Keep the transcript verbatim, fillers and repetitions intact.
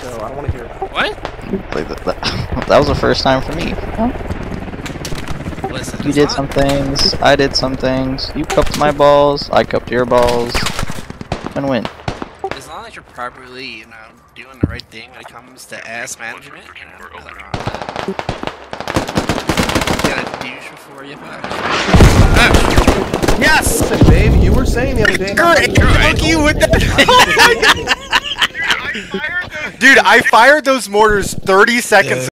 so I don't want to hear about it. What? Like that, that, that was the first time for me. Huh? Listen, You did not... some things, I did some things. You cupped my balls, I cupped your balls, and win. As long as you're properly, you know, doing the right thing when it comes to ass management, you know, nothing wrong with that. Get a douche before you fuck. Oh. Yes! Listen, babe, you were saying the other day. Great, fuck you with that. Dude, I fired those mortars thirty seconds